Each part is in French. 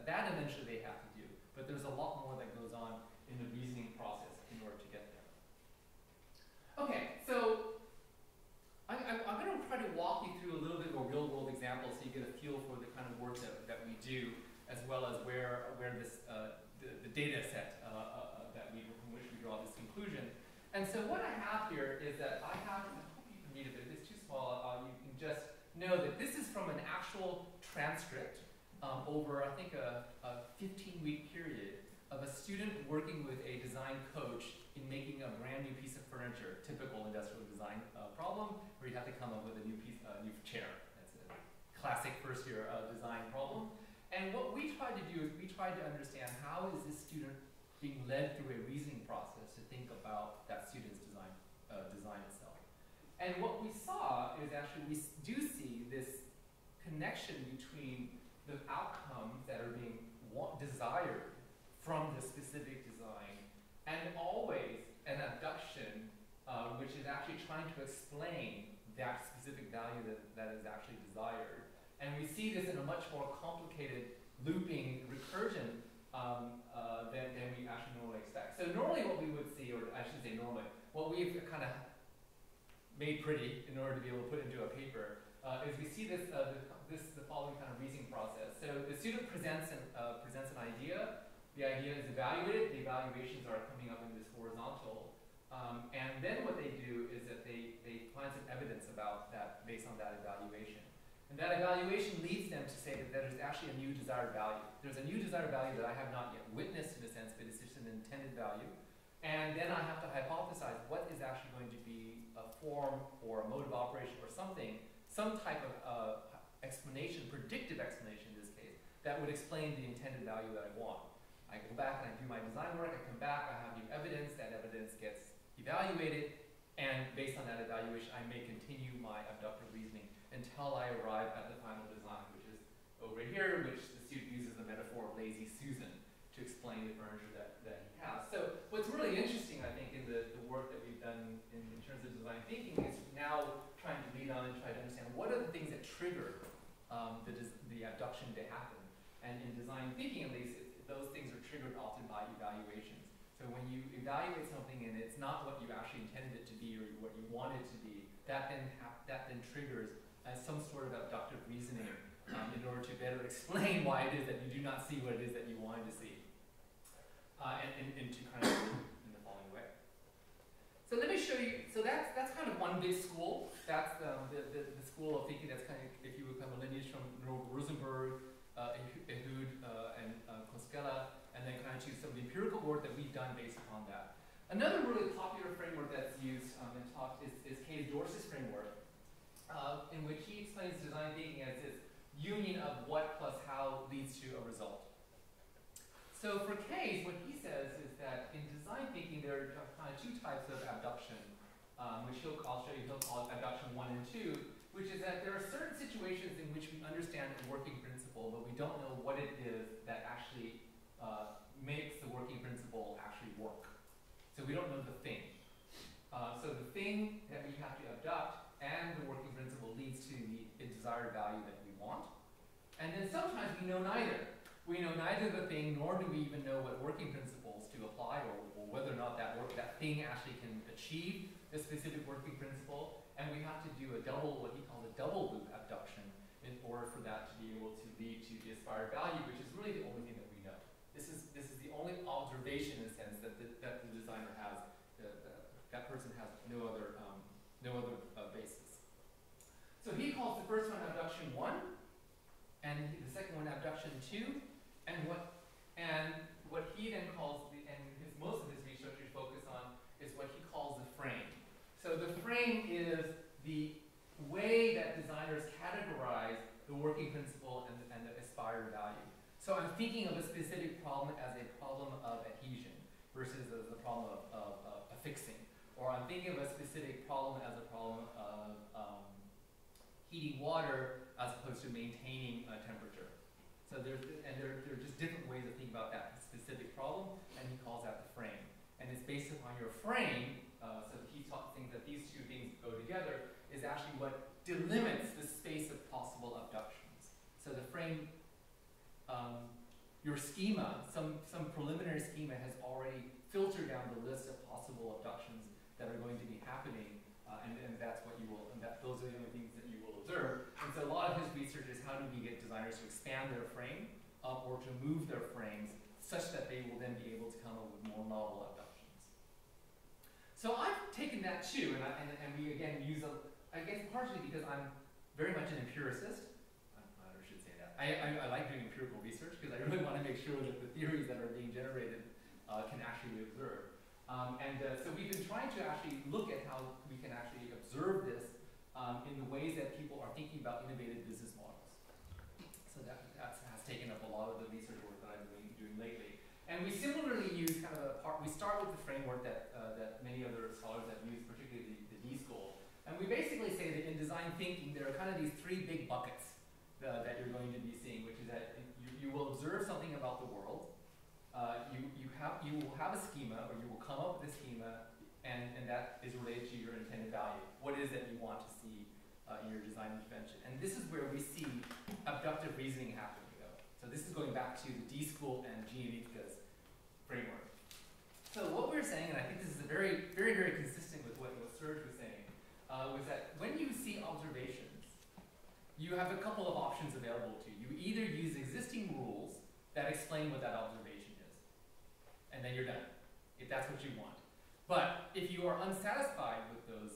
that eventually they have to do. But there's a lot more that goes on in the reasoning process in order to get there. Okay, so I'm going to try to walk you through a little bit of a real-world example so you get a feel for the kind of work that we do, as well as where this the data set from which we draw this conclusion. And so what I have here is that I hope you can read it, but if it's too small, you can just know that this is from an actual transcript over, I think, a 15-week period of a student working with a design coach in making a brand new piece of furniture, typical industrial design problem, where you have to come up with a new chair. That's a classic first-year design problem. And what we tried to do is we tried to understand how is this student being led through a reasoning process to think about that student's design itself. And what we saw is actually we do see this connection between the outcomes that are being desired from the specific design, and always an abduction, which is actually trying to explain that specific value that is actually desired. And we see this in a much more complicated looping recursion than we actually normally expect. So normally what we would see, or I should say normally, what we've kind of made pretty in order to be able to put into a paper is we see the following kind of reasoning process. So the student presents an idea. The idea is evaluated. The evaluations are coming up in this horizontal. And then what they do is that they find some evidence about that based on that evaluation. And that evaluation leads them to say that there's actually a new desired value. There's a new desired value that I have not yet witnessed in a sense, but it's just an intended value. And then I have to hypothesize what is actually going to be a form or a mode of operation or something, some type of explanation, predictive explanation in this case, that would explain the intended value that I want. I go back and I do my design work, I come back, I have new evidence, that evidence gets evaluated, and based on that evaluation, I may continue my abductive reasoning until I arrive at the final design, which is over here, which the student uses the metaphor of lazy Susan to explain the furniture that he has. So what's really interesting, I think, in the work that we've done in terms of design thinking is now trying to lead on and try to understand what are the things that trigger the abduction to happen. And in design thinking, at least, those things are triggered often by evaluations. So when you evaluate something and it's not what you actually intended it to be or what you want it to be, that then triggers some sort of abductive reasoning in order to better explain why it is that you do not see what it is that you wanted to see, and to kind of in the following way. So let me show you. So that's kind of one big school. That's the school of thinking that's kind of, if you would come, a lineage from Rosenberg, Ehud, and Koskela, and then kind of choose some of the empirical work that we've done based upon that. Another really popular framework that's used and taught is Kay's Dorsey's framework, in which he explains design thinking as this union of what plus how leads to a result. So for Kay's, what he says is that in design thinking there are kind of two types of abduction, which I'll show you, he'll call it abduction 1 and 2, which is that there are certain situations in which we understand a working principle, but we don't know what it is that actually makes the working principle actually work. So we don't know the thing. So the thing that we have to abduct and the working principle leads to the desired value that we want. And then sometimes we know neither. We know neither the thing, nor do we even know what working principles to apply, or whether or not that thing actually can achieve a specific working principle. And we have to do what he calls a double loop abduction in order for that to be able to lead to the aspired value, which is really the only thing that we know. This is the only observation, in a sense, that the designer has. That person has no other basis. So he calls the first one abduction 1, and the second one abduction 2, and what he then calls most of his research is focused on is what he calls the frame. So the frame is the way that designers categorize the working principle and the aspired value. So I'm thinking of a specific problem as a problem of adhesion versus as a problem of affixing. Or I'm thinking of a specific problem as a problem of heating water as opposed to maintaining temperature. So there are just different ways of thinking about that specific problem, and he calls that the frame. And it's based upon your frame, so he thinks that these two things go together, is actually what delimits the space of possible abductions. So the frame, your schema, some preliminary schema has already filtered down the list of possible abductions that are going to be happening, and that's what you will, and those are the only things that you will observe. And so a lot of his research is how do we get designers to expand their frame or to move their frames such that they will then be able to come up with more novel abductions. So I've taken that too, and we again use I guess partially because I'm very much an empiricist. I should say that. I like doing empirical research because I really want to make sure that the theories that are being generated can actually be observed. So we've been trying to actually look at how we can actually observe this in the ways that people are thinking about innovative business models. So that has taken up a lot of the research work that I've been doing lately. And we similarly use kind of we start with the framework that many other scholars have used, particularly the D-School. And we basically say that in design thinking, there are kind of these three big buckets that you're going to be seeing, which is that you will observe something about the world. You will have a schema, or you will come up with a schema, and that is related to your intended value. What is it you want to see in your design intervention? And this is where we see abductive reasoning happening, though. So this is going back to the D-School and Giannitzka's framework. So what we're saying, and I think this is very, very, very consistent with what Serge was saying, was that when you see observations, you have a couple of options available to you. You either use existing rules that explain what that observation is, and then you're done, if that's what you want. But if you are unsatisfied with those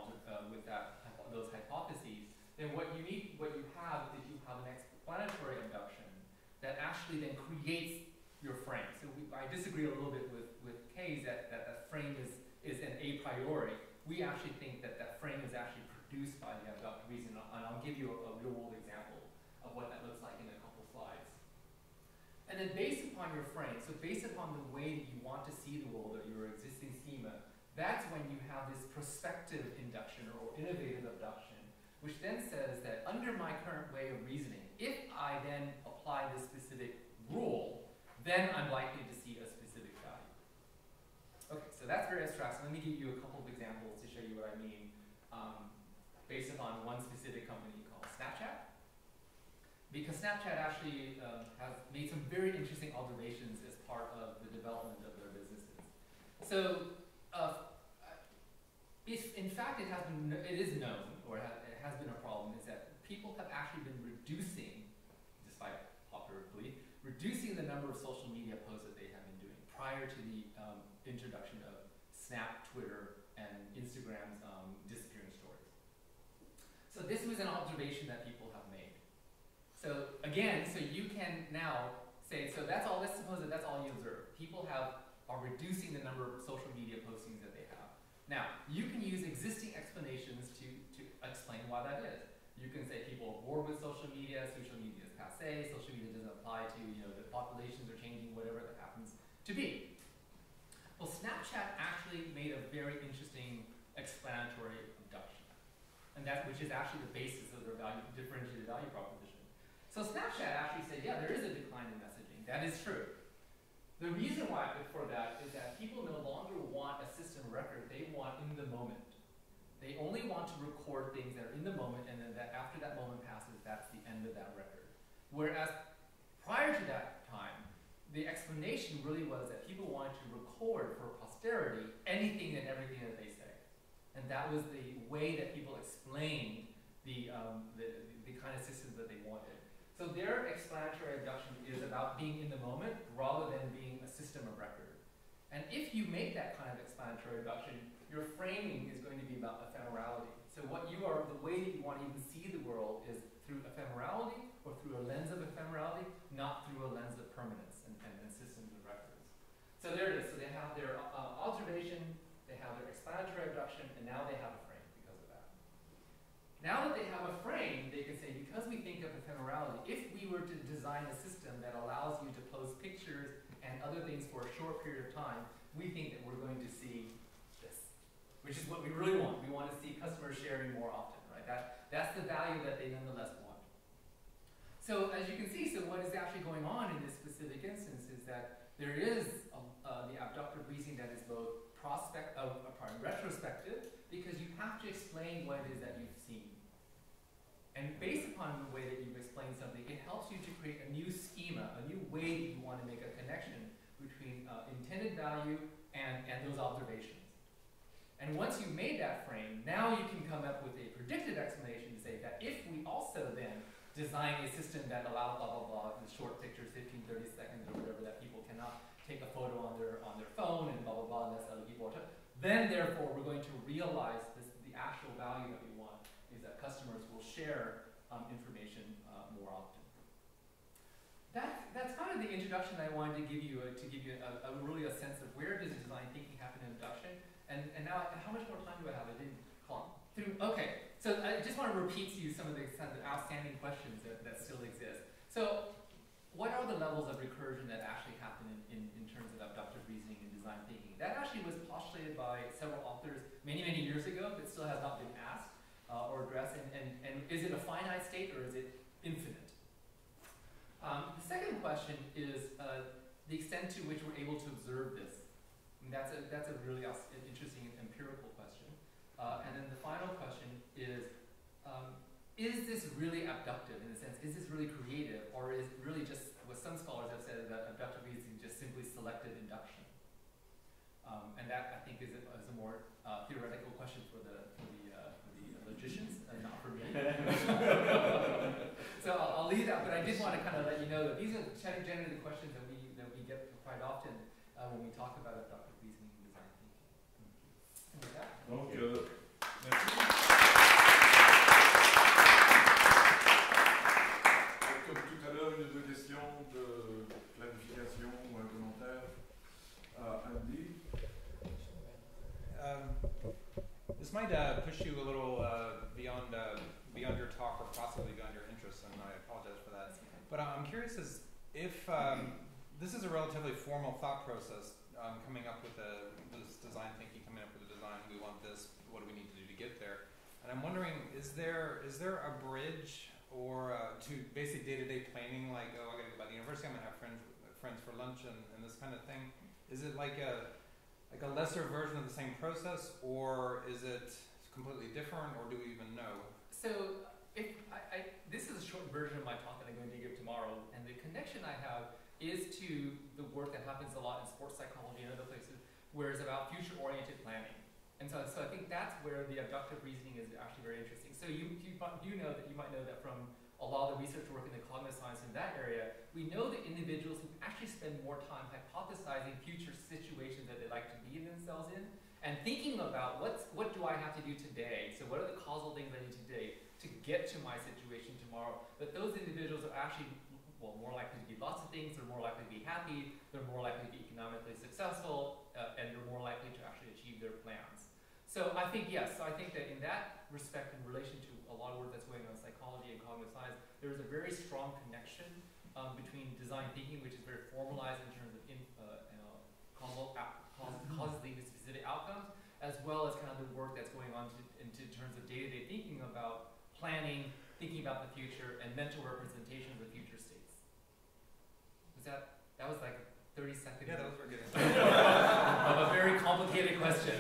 those hypotheses, then what you have is you have an explanatory abduction that actually then creates your frame. So I disagree a little bit with Kay's that frame is an a priori. We actually think that frame is actually produced by the abductive reason, and I'll give you a real-world example of what that looks like in a couple slides. And then based upon your frame, so based upon the way that you want to see the world or your existing schema, that's when you have this prospective induction or innovative abduction, which then says that under my current way of reasoning, if I then apply this specific rule, then I'm likely to see a specific value. Okay, so that's very abstract. So let me give you a couple of examples to show you what I mean based upon one specific company called Snapchat. Because Snapchat actually has made some very interesting observations as part of the development of their businesses. So, in fact, it is known, or it has been a problem, is that people have actually been reducing, despite popular belief, reducing the number of social media posts that they have been doing prior to the introduction of Snap, Twitter, and Instagram's disappearing stories. So this was an observation that people have made. So again, so you can now say, so that's all, let's suppose that that's all you observe. People are reducing the number of social media postings that they have. Now, you can use existing explanations to explain why that is. You can say people are bored with social media is passé, social media doesn't apply to, the populations are changing, whatever that happens to be. Well, Snapchat actually made a very interesting explanatory abduction, and which is actually the basis of their differentiated value proposition. So Snapchat actually said, yeah, there is a decline in messaging. That is true. The reason why for that is that people no longer want a system record. They want in the moment. They only want to record things that are in the moment, and then after that moment passes, that's the end of that record. Whereas prior to that time, the explanation really was that people wanted to record for posterity anything and everything that they say. And that was the way that people explained the kind of systems that they wanted. So their explanatory abduction is about being in the moment rather than being a system of record. And if you make that kind of explanatory abduction, your framing is going to be about ephemerality. So the way that you want to even see the world is through ephemerality or through a lens of ephemerality, not through a lens of permanence and systems of records. So there it is. So they have their observation, they have their explanatory abduction, and now they have a frame because of that. Now that they have a frame, they can say, because we think of ephemerality, if we were to design a system that allows you to post pictures and other things for a short period of time, we think that we're going to see this, which is what we really want. We want to see customers sharing more often, right? That's the value that they nonetheless want. So as you can see, so what is actually going on in this specific instance is that there is the abductive reasoning that is both retrospective, because you have to explain what it is that you've seen. And based upon the way that you've explained something, it helps you to create a new schema, a new way you want to make a connection between intended value and those observations. And once you've made that frame, now you can come up with a predictive explanation to say that if we also then design a system that allows blah, blah, blah, the short pictures, 15, 30 seconds or whatever, that people cannot take a photo on their phone and blah, blah, blah, and that's other people are then therefore we're going to realize the actual value that we want is that customers will share information more often. That's kind of the introduction I wanted to give you really a sense of where does design thinking happen in induction. And now, how much more time do I have? I didn't clock. Okay, so I just want to repeat to you some of the kind of outstanding questions that still exist. So, what are the levels of recursion that actually happen in terms of abductive reasoning and design thinking? That actually was postulated by several authors many, many years ago, but still has not been asked or addressed. And is it a finite state or is it infinite? The second question is the extent to which we're able to observe this. And that's a really interesting empirical question. And then the final question is this really abductive in the sense, is this really creative, or is it really just what some scholars have said that abductive reasoning is just simply selective induction? And that, I think, is a more theoretical question for the logicians, not for me. So I'll leave that, but I did want to kind of let you know that these are generally the questions that we get quite often when we talk about abductive reasoning and design thinking. And with that, comme tout à l'heure, une ou deux questions de clarification ou un commentaire. Andy? This might push you a little beyond your talk, or possibly beyond your interests, and I apologize for that. But I'm curious as if this is a relatively formal thought process, coming up with this design thinking, coming up with a design. We want this. What do we need to do to get there? And I'm wondering, is there a bridge or to basic day-to-day planning? Like, oh, I got to go by the university. I'm gonna have friends for lunch and this kind of thing. Is it like a lesser version of the same process, or is it completely different, or do we even know? So, this is a short version of my talk that I'm going to give tomorrow, and the connection I have is to the work that happens a lot in sports psychology and other places, where it's about future-oriented planning. And so I think that's where the abductive reasoning is actually very interesting. So you might know that from a lot of the research work in the cognitive science in that area, we know that individuals who actually spend more time hypothesizing future situations that they like to be themselves in, and thinking about what do I have to do today, so what are the causal things I need to do to get to my situation tomorrow, that those individuals are actually more likely to be lots of things, they're more likely to be happy, they're more likely to be economically successful, and they're more likely to actually achieve their plans. So I think, yes, so I think that in that respect, in relation to a lot of work that's going on in psychology and cognitive science, there is a very strong connection between design thinking, which is very formalized in terms of causes leading to specific outcomes, as well as kind of the work that's going on in terms of day-to-day thinking about planning, thinking about the future, and mental representations of future states. That was like 30 seconds. Yeah, that was very good. Of a very complicated question.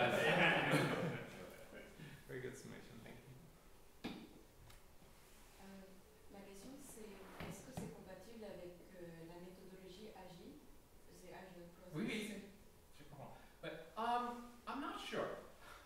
Very good summation, thank you. La question c'est, est-ce que c'est compatible avec la méthodologie Agile? C'est Agile process? Oui, je comprends. But I'm not sure.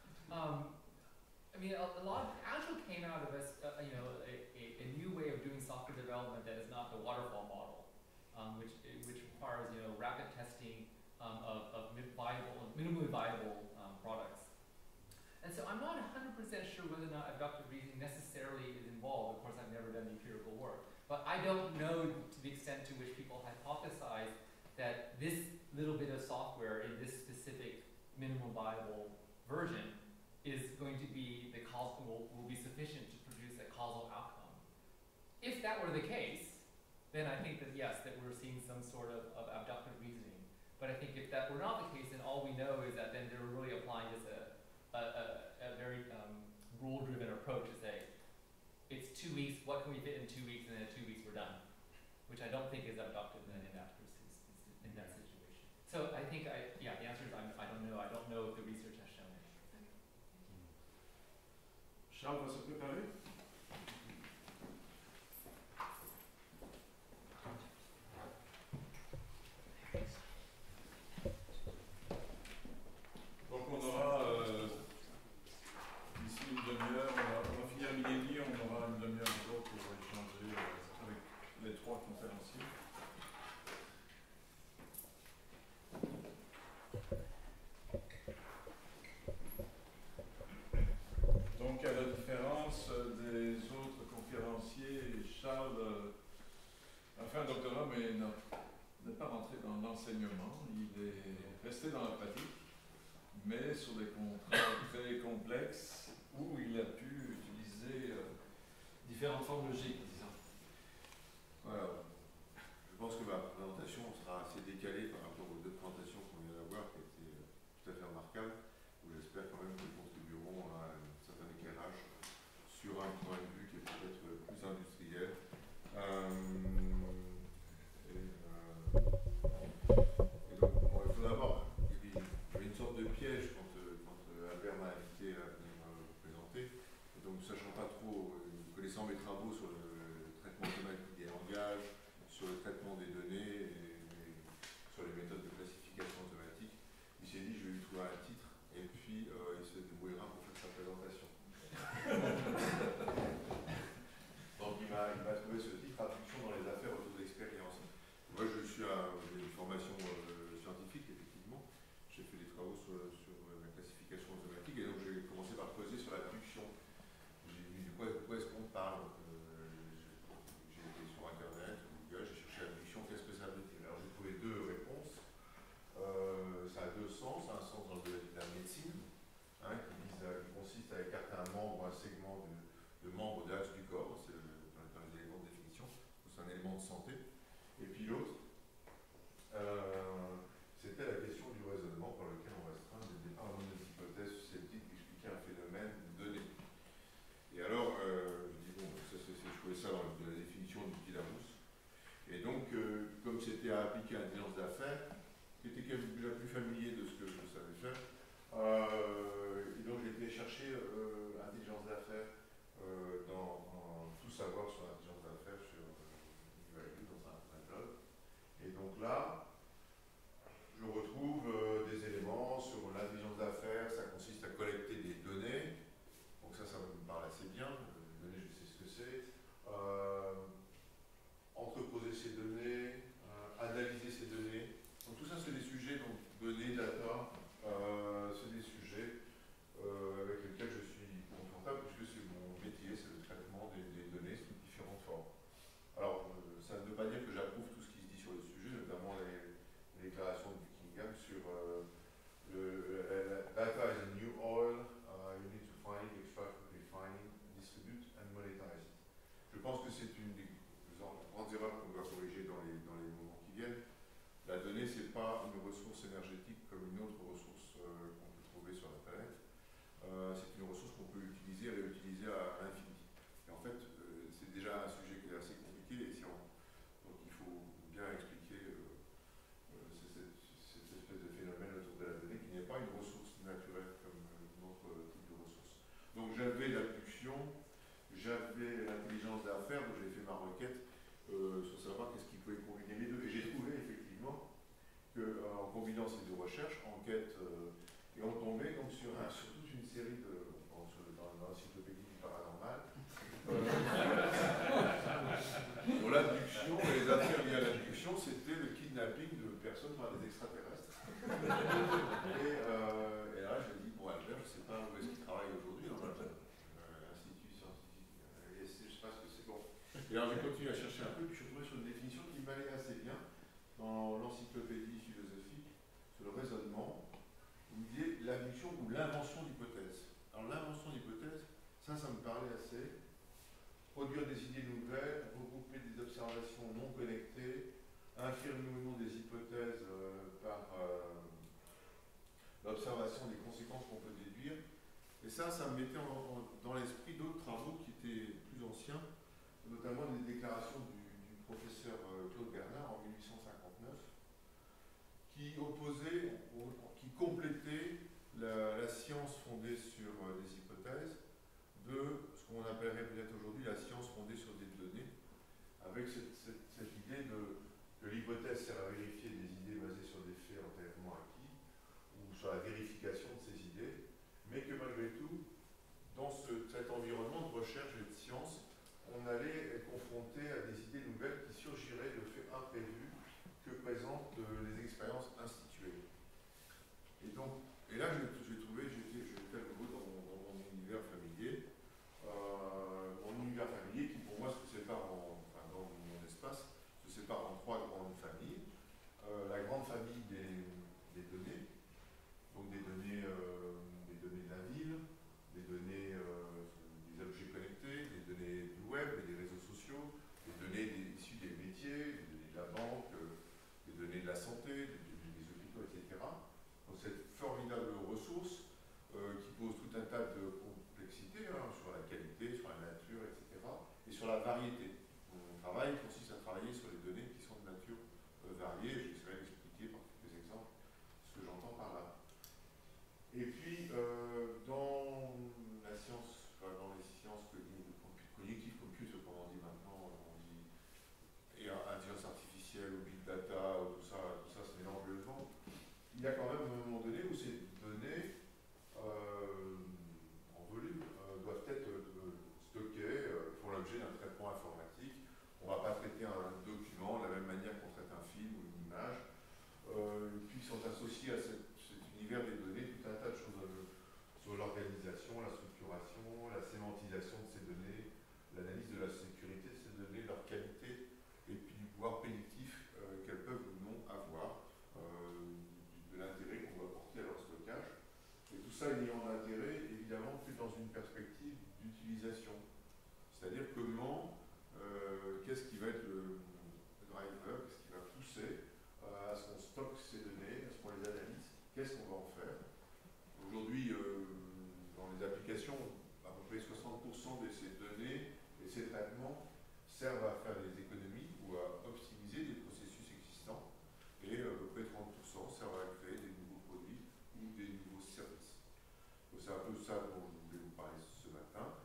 I mean, a lot of Agile came out of a new way of doing software development that is not the waterfall model, which requires rapid testing of minimally viable products. And so I'm not 100% sure whether or not abductive reasoning necessarily is involved. Of course, I've never done the empirical work, but I don't know to the extent to which people hypothesize that this little bit of software in this specific minimum viable version is going to be will be sufficient to produce a causal outcome. If that were the case, then I think that yes, that we're seeing some sort of abductive reasoning. But I think if that were not the case, then all we know is that then they're really applying just a very rule-driven approach to say, it's 2 weeks, what can we fit in 2 weeks, and then in 2 weeks we're done, which I don't think is abductive in that situation. So I think, the answer is I don't know. I don't know if the research has shown it. Charles va se préparer. Charles a fait un doctorat, mais n'est pas rentré dans l'enseignement. Il est resté dans la pratique, mais sur des contrats très complexes où il a pu utiliser différentes formes logiques, disons. Voilà. Je pense que ma présentation sera assez décalée par rapport aux deux présentations qu'on vient d'avoir, qui étaient tout à fait remarquables, où j'espère quand même qu'elles contribueront à un certain éclairage sur un point de vue qui est peut-être plus industriel. Et donc, bon, il faut d'abord, il y avait une sorte de piège quand Albert m'a invité à venir présenter. Et donc, sachant pas trop, connaissant mes travaux sur le traitement automatique des langages, sur le traitement des données et sur les méthodes de classification automatique, il s'est dit je vais lui trouver un titre et puis il se débrouillera pour faire sa présentation. Donc il m'a trouvé ce titre, Traduction dans les affaires autour d'expérience. Moi j'ai une formation scientifique effectivement, j'ai fait des travaux sur la classification automatique et donc j'ai commencé par creuser sur l'abduction. J'ai vu de quoi est-ce qu'on parle. J'ai été sur internet, Google, j'ai cherché abduction, qu'est-ce que ça veut dire. Alors j'ai trouvé deux réponses. Ça a deux sens, un sens dans la médecine, hein, qui consiste à écarter un membre ou un segment de membre de l'axe du corps, c'est dans les éléments de définition, c'est un élément de santé. Et puis l'autre, c'était la question du raisonnement par lequel on restreint des hypothèses susceptibles d'expliquer un phénomène donné. Et alors, je dis, bon, je trouvais ça dans la définition du petit Larousse. Et donc, comme c'était à appliquer à l'intelligence d'affaires, qui était quand même déjà plus familier de ce que je savais faire, et donc j'ai été chercher intelligence d'affaires dans tout savoir sur l'intelligence d'affaires sur dans un blog. Et donc là, je retrouve des éléments sur l'intelligence d'affaires, ça consiste à collecter des données, donc ça me parle assez bien, les données je sais ce que c'est, entreposer ces données, analyser ces données, donc tout ça c'est des sujets, donc données, data, c'est des sujets avec lesquels je suis confortable puisque c'est mon métier, c'est le traitement des données sous différentes formes. Alors, ça ne veut pas dire que j'approuve tout ce qui se dit sur le sujet, notamment les déclarations de Buckingham sur data is a new oil, you need to find, extract, refine, distribute and monetize it. Je pense que c'est une des grandes erreurs qu'on doit corriger dans les moments qui viennent. La donnée, ce n'est pas une ressource énergétique comme une autre ressource qu'on peut trouver sur la planète. C'est une ressource qu'on peut utiliser et réutiliser à l'infini. Et en fait, c'est déjà un sujet qui est assez compliqué et donc il faut bien expliquer cette espèce de phénomène autour de la donnée qui n'est pas une ressource naturelle comme d'autres types de ressources. Donc j'avais l'abduction, j'avais l'intelligence d'affaires, donc j'ai fait ma requête sur savoir qu'est-ce qui pouvait combiner les deux. Et j'ai trouvé effectivement qu'en combinant ces deux recherches, enquête et on tombait donc sur toute une série de, dans l'encyclopédie du paranormal, sur l'abduction et les affaires liées à l'abduction, c'était le kidnapping de personnes par des extraterrestres. Et là, je dis, bon, Albert, je ne sais pas où est-ce qu'il travaille aujourd'hui dans l'Institut scientifique, je ne sais pas ce que c'est. Bon. Et alors, j'ai continué à chercher un peu, puis je suis tombé sur une définition qui m'allait assez bien dans l'encyclopédie philosophique sur le raisonnement. Vous me disiez l'abduction ou l'invention d'hypothèses. Alors l'invention d'hypothèses, ça me parlait assez. Produire des idées nouvelles, regrouper des observations non connectées, infirmer ou non des hypothèses par l'observation des conséquences qu'on peut déduire. Et ça me mettait dans l'esprit d'autres travaux qui étaient plus anciens, notamment les déclarations du professeur Claude Bernard en 1859, qui opposait, qui complétait la science fondée sur des hypothèses de ce qu'on appellerait peut-être aujourd'hui la science fondée sur des données, avec cette idée que l'hypothèse sert à vérifier des idées basées sur des faits antérieurement acquis, ou sur la vérification de ces idées, mais que malgré tout, dans travail consiste à travailler sur les données qui sont de nature variée. J'essaierai d'expliquer par quelques exemples ce que j'entends par là. Et puis, dans la science, dans les sciences cognitives, computer, comme on dit maintenant, on dit, et intelligence artificielle, ou big data, ou tout ça se mélange le vent. Il y a quand même un moment donné où ces données, en volume, doivent être stockées, font l'objet d'un traitement informatique. On ne va pas traiter un document de la même manière qu'on traite un film ou une image. Et puis sont associés à cet univers des données tout un tas de choses sur l'organisation, la structuration, la sémantisation de ces données, l'analyse de la sécurité de ces données, leur qualité, et puis du pouvoir prédictif qu'elles peuvent ou non avoir, de l'intérêt qu'on va porter à leur stockage. Et tout ça ayant d'intérêt, évidemment, que dans une perspective d'utilisation. C'est-à-dire comment, qu'est-ce qui va être le driver, qu'est-ce qui va pousser à ce qu'on stocke ces données, à ce qu'on les analyse, qu'est-ce qu'on va en faire. Aujourd'hui, dans les applications, à peu près 60% de ces données et ces traitements servent à faire des économies ou à optimiser des processus existants, et à peu près 30% servent à créer des nouveaux produits ou des nouveaux services. Donc c'est un peu ça dont je voulais vous parler ce matin,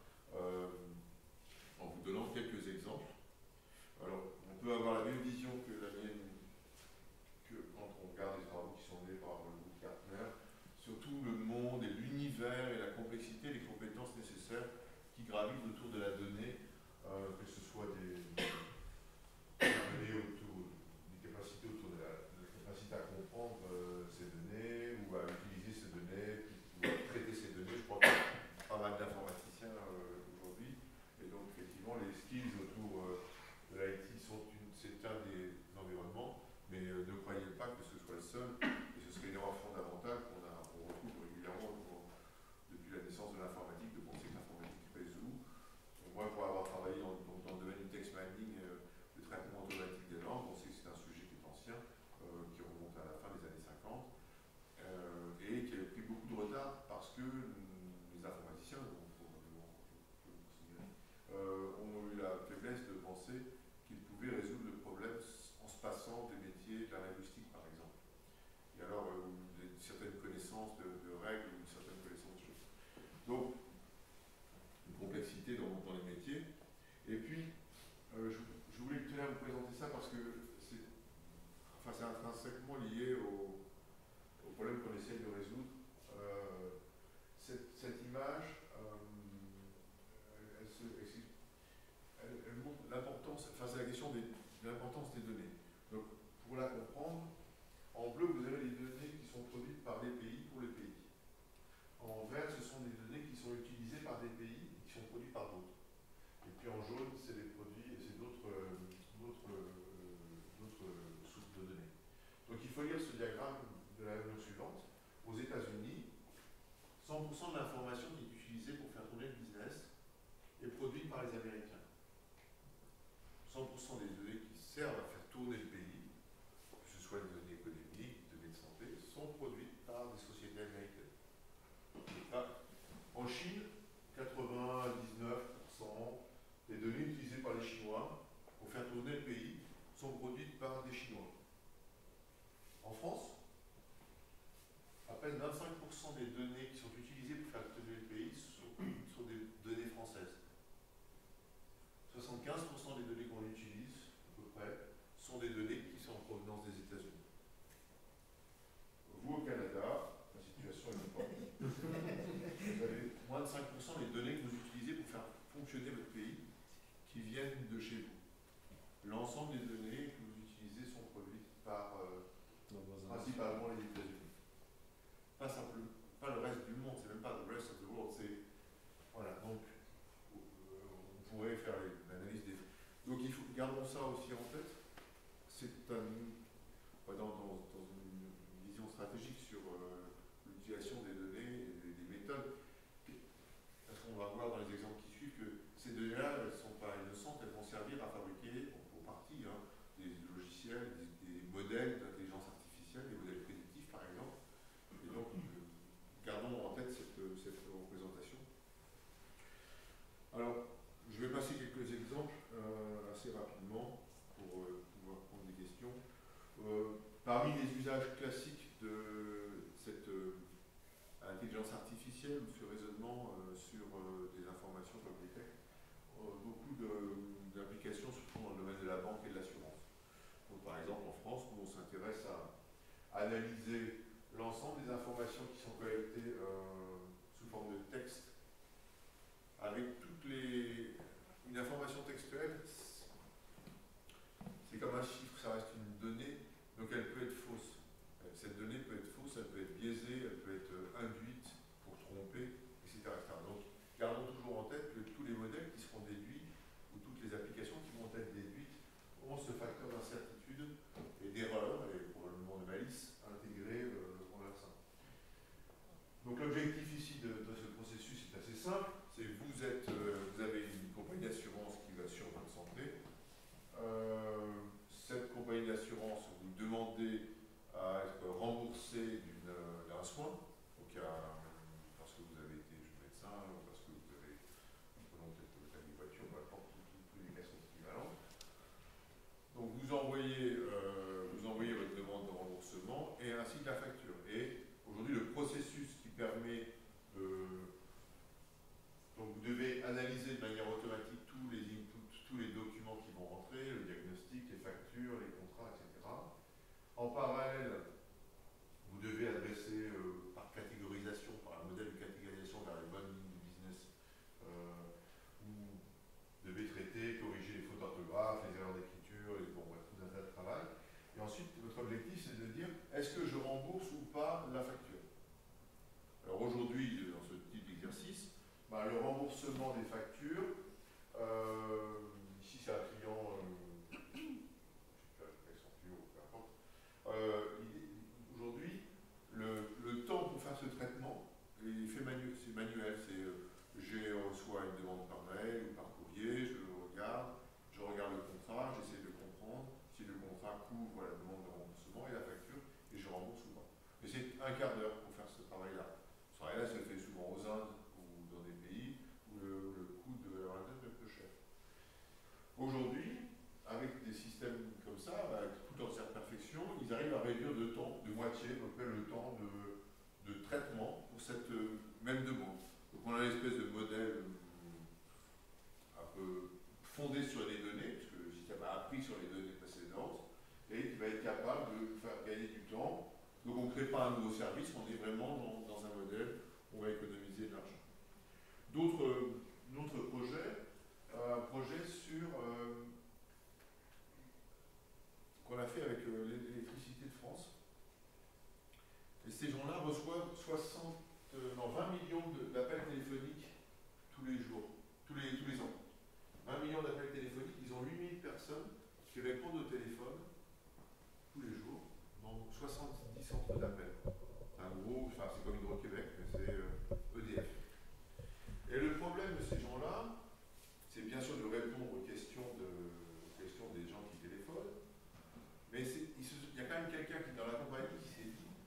en vous donnant quelques exemples. Alors, on peut avoir la même vision que la mienne, que quand on regarde les travaux qui sont menés par le groupe Gartner, surtout le monde et l'univers et la complexité, les compétences nécessaires qui gravitent autour de la donnée, que ce soit des données autour, des capacités autour de la capacité à comprendre ces données ou à utiliser ces données, ou à traiter ces données. Je crois qu'il y a pas mal d'informaticiens aujourd'hui, et donc effectivement les skills autour de l'IT c'est un des environnements, mais ne croyez pas que ce soit le seul, et ce serait une erreur fondamentale qu'on retrouve régulièrement depuis la naissance de l'informatique, de penser que l'informatique résout. Moi, pour avoir travaillé dans le domaine du text mining, le traitement automatique des langues, on sait que c'est un sujet qui est ancien, qui remonte à la fin des années 50, et qui a pris beaucoup de retard parce que les informaticiens, probablement, je peux le considérer, ont eu la faiblesse de penser qu'ils pouvaient résoudre le problème en se passant des métiers de la linguistique, par exemple. Et alors, certaines connaissances de règles ou certaines connaissances de choses. Donc, une complexité dans les métiers. Et puis, je voulais tenir à vous présenter ça parce que c'est intrinsèquement lié au problème qu'on essaye de résoudre. Cette image, elle montre l'importance, c'est la question de l'importance des données. Donc, pour la comprendre, en bleu, vous avez les données qui sont produites par des pays pour les pays. En vert, ce sont des données qui sont utilisées par des pays et qui sont produites par d'autres. Et puis en jaune, c'est des produits et c'est d'autres sources de données. Donc il faut lire ce diagramme de la manière suivante. Aux États-Unis, 100% de l'information qui est utilisée pour faire tourner le business est produite par les Américains. 100% des données qui servent à faire tourner le pays, que ce soit des données économiques, des données de santé, sont produites par des sociétés américaines. En Chine, 99% des données utilisées par les Chinois pour faire tourner le pays sont produites par des Chinois. En France, à peine 25% des données qui sont utilisées pour faire tourner le pays sont des données françaises. 75% des données qu'on utilise, à peu près, sont des données qui sont en provenance des États-Unis. Vous, au Canada, la situation est différente. Vous avez moins de 5% des données que vous utilisez pour faire fonctionner votre pays qui viennent de chez vous. L'ensemble des données que vous utilisez sont produites par principalement les États-Unis. Pas le reste du monde, c'est même pas the rest of the world, c'est. Voilà, donc on pourrait faire l'analyse des. Donc gardons ça aussi en tête. C'est dans une vision stratégique sur l'utilisation des données et des méthodes. Parce qu'on va voir dans les exemples qui suivent que ces données-là, elles ne sont pas innocentes, elles vont servir à fabriquer, pour partie, des logiciels, des modèles d'intelligence artificielle, des modèles prédictifs par exemple. Et donc, gardons en tête cette représentation. Alors, je vais passer quelques exemples assez rapidement. rapidement pour pouvoir prendre des questions. Parmi les usages classiques de cette intelligence artificielle ou ce raisonnement sur des informations comme des textes, beaucoup d'applications se font dans le domaine de la banque et de l'assurance. Donc, par exemple, en France, nous, on s'intéresse à analyser l'ensemble des informations qui sont collectées sous forme de texte, avec une information textuelle, c'est comme un chiffre, ça reste une donnée, donc elle peut être fausse. Cette donnée peut être fausse, elle peut être biaisée, elle peut être induite pour tromper, etc. Donc, gardons toujours en tête que tous les modèles qui seront déduits, ou toutes les applications qui vont être déduites, ont ce facteur d'incertitude et d'erreur, et probablement de malice, intégré en leur sein. Donc l'objectif ici de ce processus est assez simple, c'est que vous avez une compagnie d'assurance qui va sur votre santé. Cette compagnie d'assurance, vous demandez à être remboursé d'un soin, parce que vous avez été médecin, ou parce que vous avez, prenons peut-être une voiture, peu importe, tous les cas sont équivalents. Donc vous envoyez votre demande de remboursement et ainsi que la facture. Et aujourd'hui, le processus qui permet de... Donc vous devez analyser de manière automatique tous les inputs, tous les documents qui vont rentrer, le diagnostic, les factures, les contrats, etc. En parallèle, vous devez adresser par catégorisation, par un modèle de catégorisation vers les bonnes lignes du business. Vous devez traiter, corriger les fautes d'orthographe, les erreurs d'écriture, tout un tas de travail. Et ensuite, votre objectif, c'est de dire, est-ce que je rembourse ou pas la facture? Alors aujourd'hui, dans ce type d'exercice, le remboursement des factures, ici c'est un client, je ne sais pas, Accenture ou peu importe, aujourd'hui, le temps pour faire ce traitement, c'est manuel, je reçois une demande par mail ou par courrier, je regarde le contrat, j'essaie de comprendre si le contrat couvre la demande de remboursement et la facture, et je rembourse ou pas. Mais c'est un quart d'heure pour faire ce travail-là. Ce travail-là se fait souvent aux Indes ou dans des pays où le coût de la main-d'œuvre est peu cher. Aujourd'hui, avec des systèmes comme ça, tout en sa perfection, ils arrivent à réduire de temps, de moitié, à peu près le temps de traitement pour cette même demande. Donc on a une espèce de modèle un peu fondé sur les données, puisque le système a appris sur les données précédentes, et qui va être capable de faire gagner du temps. Donc on ne crée pas un nouveau service, on est vraiment dans un modèle où on va économiser de l'argent. D'autres projets, un projet sur qu'on a fait avec l'électricité de France. Et ces gens-là reçoivent 20 millions d'appels téléphoniques tous les jours, tous les ans. 20 millions d'appels téléphoniques, ils ont 8000 personnes qui répondent au téléphone tous les jours dans 70 centres d'appel. C'est comme Hydro-Québec, mais c'est EDF. Et le problème de ces gens-là, c'est bien sûr de répondre aux questions des gens qui téléphonent, mais il y a quand même quelqu'un qui, dans la compagnie, qui s'est dit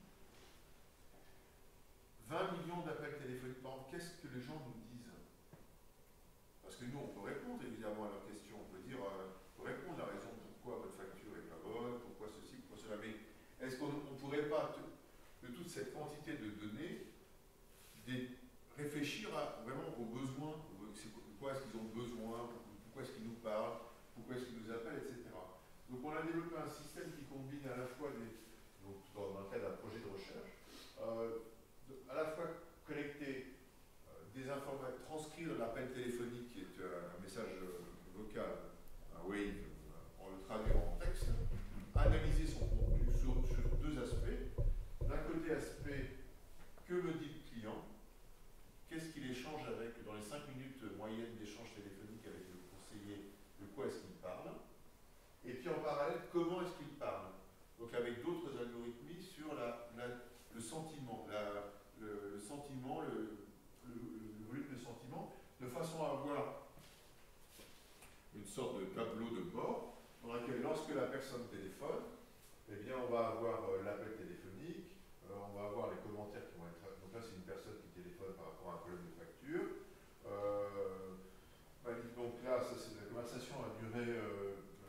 20 millions d'appels téléphoniques par an, qu'est-ce que les gens nous disent? Parce que nous, on peut répondre évidemment à leurs questions, on peut répondre à la raison pourquoi votre facture est pas bonne, pourquoi ceci, pourquoi cela, mais est-ce qu'on ne pourrait pas, de toute cette quantité de données, réfléchir vraiment aux besoins, pourquoi est-ce qu'ils ont besoin, pourquoi est-ce qu'ils nous parlent, pourquoi est-ce qu'ils nous appellent, etc. Donc on a développé un système qui combine à la fois dans le cadre d'un projet de recherche, à la fois collecter des informations, transcrire l'appel téléphonique qui est un message vocal, un wave, en le traduisant en texte, analyser son contenu sur deux aspects. D'un côté, aspect, que me dit le client? Qu'est-ce qu'il échange dans les 5 minutes moyennes d'échange téléphonique avec le conseiller, de quoi est-ce qu'il parle? Et puis en parallèle, comment est-ce qu'il parle? Donc avec d'autres algorithmes sur le sentiment, le sentiment, le volume de sentiment, de façon à avoir une sorte de tableau de bord dans lequel, lorsque la personne téléphone, eh bien on va avoir l'appel téléphonique, on va avoir les commentaires qui vont être... Donc là, c'est une personne qui téléphone par rapport à un problème de facture. Donc là, la conversation a duré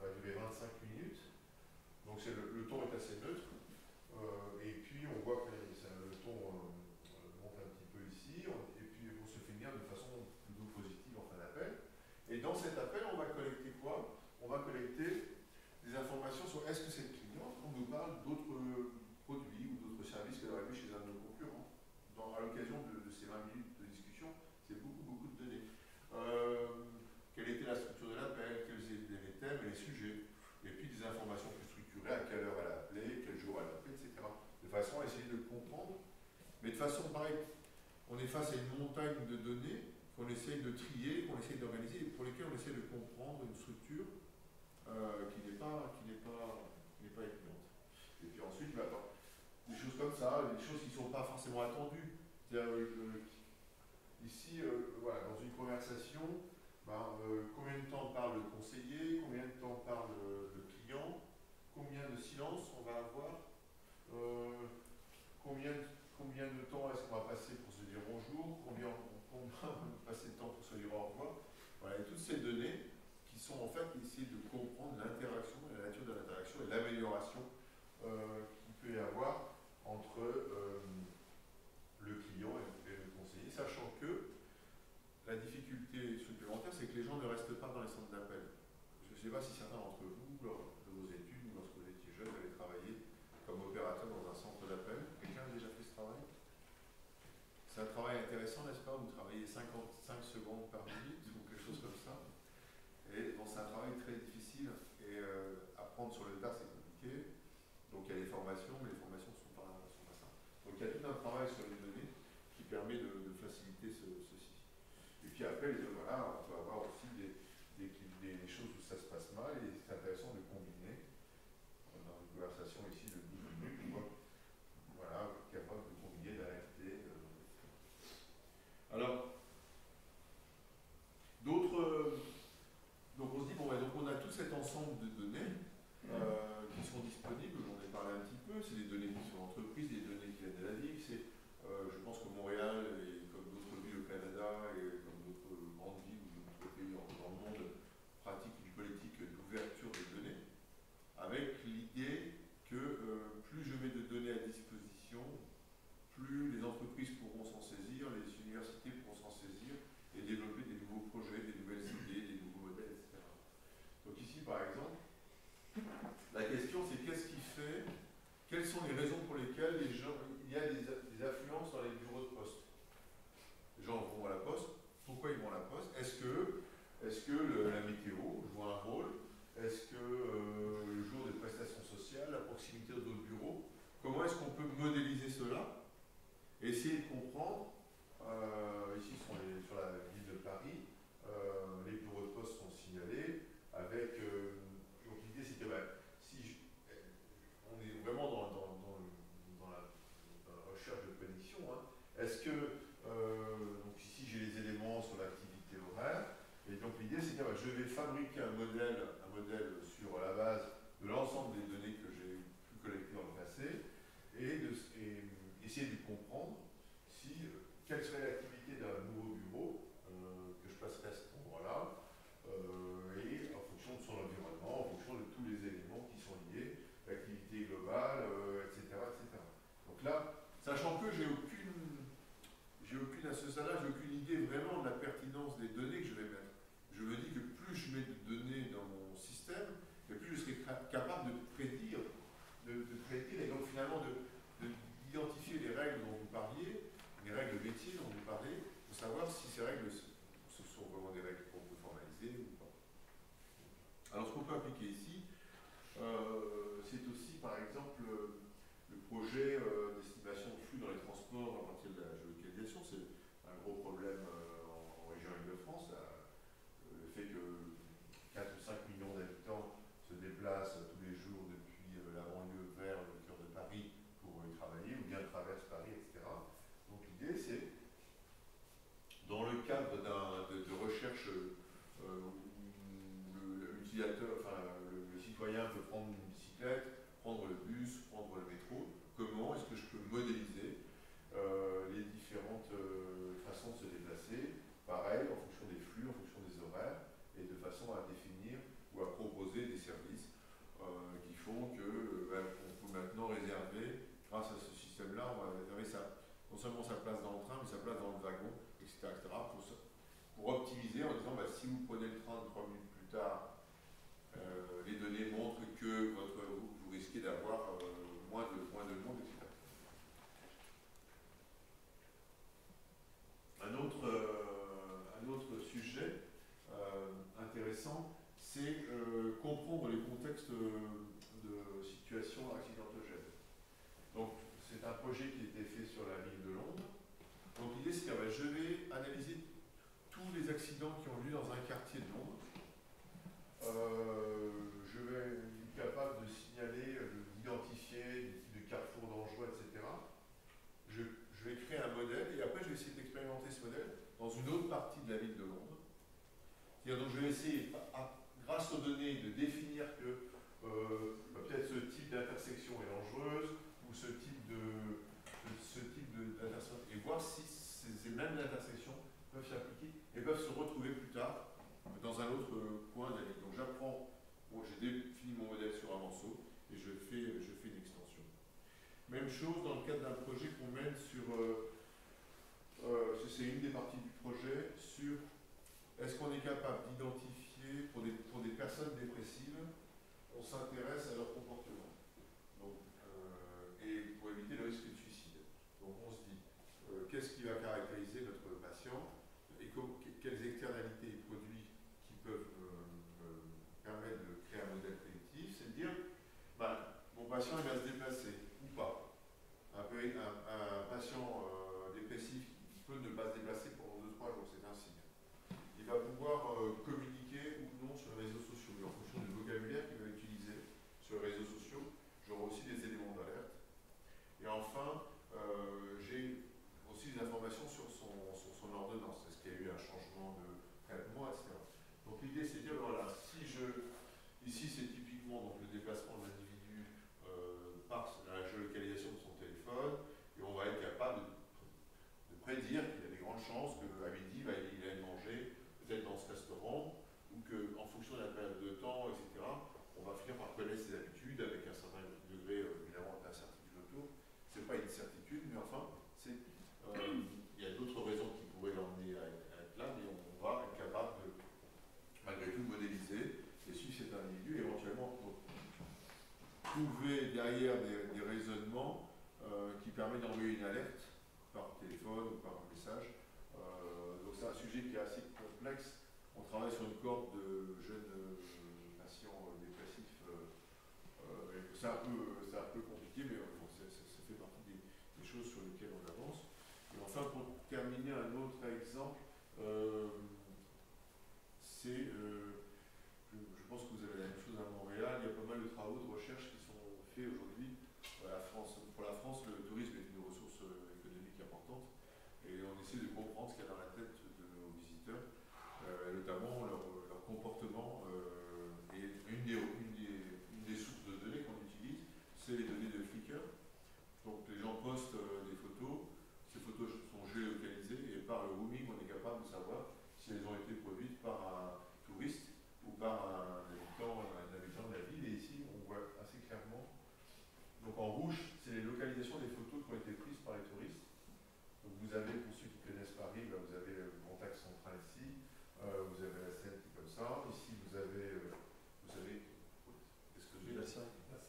va collecter des informations sur est-ce que cette cliente, on nous parle d'autres produits ou d'autres services qu'elle aurait vu chez un de nos concurrents. À l'occasion de ces 20 minutes de discussion, c'est beaucoup de données. Quelle était la structure de l'appel, quels étaient les thèmes et les sujets, et puis des informations plus structurées, à quelle heure elle a appelé, quel jour elle a appelé, etc. De façon à essayer de comprendre, mais de façon pareille, on est face à une montagne de données qu'on essaye de trier, qu'on essaye d'organiser, et pour lesquelles on essaie de comprendre une structure qui n'est pas évidente. Et puis ensuite, des choses comme ça, des choses qui ne sont pas forcément attendues. Ici, voilà, dans une conversation, combien de temps parle le conseiller, combien de temps parle le client, combien de silence on va avoir, combien de temps est-ce qu'on va passer pour se dire bonjour, combien on va passer de temps pour se dire au revoir. Voilà, et toutes ces données qui sont en fait essayer de comprendre l'interaction, la nature de l'interaction et l'amélioration qu'il peut y avoir entre le client et le conseiller, sachant que la difficulté supplémentaire, c'est que les gens ne restent pas dans les centres d'appel. Je ne sais pas si certains d'entre vous, lors de vos études ou lorsque vous étiez jeune, avez travaillé comme opérateur dans un centre d'appel. Quelqu'un a déjà fait ce travail? C'est un travail intéressant, n'est-ce pas? Vous travaillez 55 secondes par minute ou quelque chose comme ça. Et bon, c'est un travail très difficile et apprendre sur le tas, c'est compliqué. Donc il y a des formations, mais les formations ne sont pas simples. Donc il y a tout un travail sur les données qui permet de faciliter ceci. Et puis après, voilà, on peut avoir aussi des choses où ça se passe mal et c'est intéressant de combiner. Dans une conversation ici de 12 minutes, on voit, voilà, capable de combiner la réalité. Alors, d'autres. Donc on se dit, bon, ouais, donc on a tout cet ensemble de données qui sont disponibles, j'en ai parlé un petit peu, c'est des données qui sont entreprises, des données qui viennent de la ville, je pense que Montréal, et comme d'autres villes au Canada, et comme d'autres grandes villes ou d'autres pays dans le monde, pratiquent une politique d'ouverture des données, avec l'idée que plus je mets de données à disposition, plus les entreprises pourront s'en saisir, les universités pourront s'en saisir, et développer des nouveaux projets, des nouvelles idées, des nouveaux modèles, etc. Donc ici, par exemple, la question c'est qu'est-ce qui fait, quelles sont les raisons pour lesquelles il y a des affluences dans les bureaux de poste. Les gens vont à la poste, pourquoi ils vont à la poste? Est-ce que la météo joue un rôle? Est-ce que le jour des prestations sociales, la proximité aux autres bureaux? Comment est-ce qu'on peut modéliser cela? Et essayer de comprendre, ici sur la ville de Paris, les bureaux de poste sont signalés avec, donc l'idée c'est que on est vraiment dans la recherche de prédiction, hein. Est-ce que, donc ici j'ai les éléments sur l'activité horaire, et donc l'idée c'est que je vais fabriquer un modèle sur la base de l'ensemble des données que j'ai pu collecter dans le passé, et essayer de comprendre quelle serait l'activité d'un nouveau bureau que je placerai à cet endroit-là, et en fonction de son environnement, en fonction de tous les éléments qui sont liés, l'activité globale, etc., etc. Donc là, sachant que j'ai aucune à ce stade-là, j'ai aucune idée vraiment de la pertinence des données que je vais mettre. Je me dis que plus je mets de données dans mon système, et plus je serai capable de prédire, et donc finalement d'identifier les règles dont vous parliez, les règles métiers dont vous parlez, pour savoir si ces règles ce sont vraiment des règles qu'on peut formaliser ou pas. Alors ce qu'on peut appliquer ici, c'est aussi par exemple le projet d'estimation de flux dans les transports à partir de la géolocalisation. C'est un gros problème en région Île-de-France. Le fait que 4 ou 5 millions d'habitants se déplacent tous les jours depuis la banlieue vers le cœur de Paris pour y travailler, ou bien traversent Paris, etc. Donc l'idée c'est, dans le cadre de recherche l'utilisateur, enfin le citoyen peut prendre une bicyclette, prendre le bus, prendre le métro, comment est-ce que je peux modéliser les différentes façons de se déplacer, pareil, en fonction des flux, en fonction des horaires, et de façon à définir ou à proposer des services qui font que on peut maintenant réserver, grâce à ce système-là, on va réserver non seulement sa place dans le train, mais sa place dans le wagon, etc., pour optimiser en disant si vous prenez le train 3 minutes plus tard, contexte de situation accidentogène. Donc, c'est un projet qui a été fait sur la ville de Londres. Donc, l'idée, c'est que je vais analyser tous les accidents qui ont lieu dans un quartier de Londres. Je vais être capable de signaler, d'identifier des types de carrefours dangereux, etc. Je vais créer un modèle et après, je vais essayer d'expérimenter ce modèle dans une autre partie de la ville de Londres. Donc, je vais essayer, grâce aux données, de définir que peut-être ce type d'intersection est dangereuse ou ce type d'intersection et voir si ces mêmes intersections peuvent s'appliquer et peuvent se retrouver plus tard dans un autre coin de la ville. Donc j'apprends, j'ai défini mon modèle sur un morceau et je fais une extension. Même chose dans le cadre d'un projet qu'on mène sur, c'est une des parties du projet, sur est-ce qu'on est capable d'identifier pour des personnes dépressives, on s'intéresse à leur comportement. Donc, et pour éviter le risque de suicide. Donc on se dit, qu'est-ce qui va caractériser notre patient et quelles externalités il produit qui peuvent permettre de créer un modèle prédictif, c'est de dire, mon patient il va se déplacer ou pas. Un patient dépressif qui peut ne pas se déplacer pendant 2-3 jours, c'est un signe. Il va pouvoir communiquer ou non sur les réseaux sociaux. Et en fonction du vocabulaire qu'il va utiliser sur les réseaux sociaux, j'aurai aussi des éléments d'alerte. Et enfin, j'ai aussi des informations sur son ordonnance. Est-ce qu'il y a eu un changement de traitement, etc. Donc l'idée, c'est de dire, voilà, ici c'est typiquement donc, le déplacement de l'individu par la géolocalisation de son téléphone, et on va être capable de prédire qu'il y a des grandes chances qu'à midi, il aille manger peut-être dans ce restaurant, ou qu'en fonction de la période de temps, etc., on va finir par connaître ses habitudes avec un certain degré, évidemment, d'incertitude autour. Ce n'est pas une certitude, mais enfin, il y a d'autres raisons qui pourraient l'emmener à être là, mais on va être capable de, malgré tout, modéliser et suivre cet individu, et éventuellement trouver derrière des raisonnements qui permettent d'envoyer une alerte par téléphone ou par message. Donc c'est un sujet qui est assez complexe. On travaille sur une cohorte de jeunes patients dépressifs. C'est un peu compliqué, mais bon, ça fait partie des choses sur lesquelles on avance. Et enfin, pour terminer, un autre exemple, c'est, je pense que vous avez la même chose à Montréal, il y a pas mal de travaux de recherche qui sont faits aujourd'hui. Pour la France, le tourisme est une ressource économique importante et on essaie de comprendre ce qu'il y a dans la tête de nos visiteurs, notamment leur comportement. Et une des sources de données qu'on utilise, c'est les données de Flickr. Donc les gens postent des photos, ces photos sont géolocalisées et par le roaming, on est capable de savoir si elles ont été produites par un touriste ou par un habitant de la ville. Et ici, on voit assez clairement. Donc en rouge, c'est les localisations des photos qui ont été prises par les touristes. Donc vous avez, pour ceux qui connaissent Paris, vous avez le Grand Axe central ici, vous avez la Seine qui est comme ça. Ici, vous avez qu'est-ce que j'ai Versailles.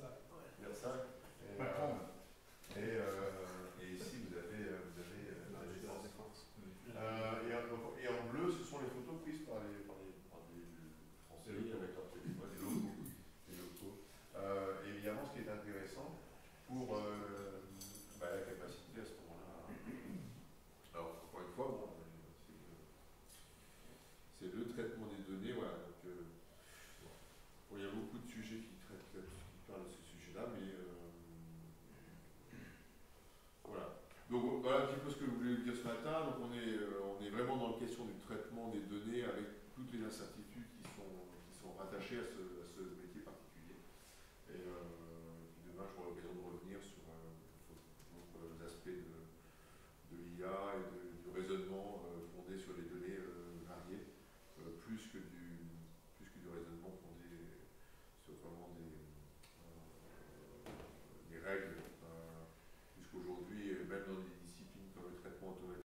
Et ici, vous avez la Défense. Et en bleu, ce sont les photos prises par les Français avec leur téléphone, les locaux. Et évidemment, ce qui est intéressant pour la capacité à ce moment-là. Alors, encore une fois, bon, c'est le traitement des données. Voilà, donc, il y a beaucoup de sujets qui parlent de ce sujet-là, mais voilà. Donc voilà un petit peu ce que je voulais vous dire ce matin. Donc on est vraiment dans la question du traitement des données avec toutes les incertitudes qui sont rattachées à ce métier particulier. Et puis demain, j'aurai l'occasion de revenir sur d'autres aspects de l'IA et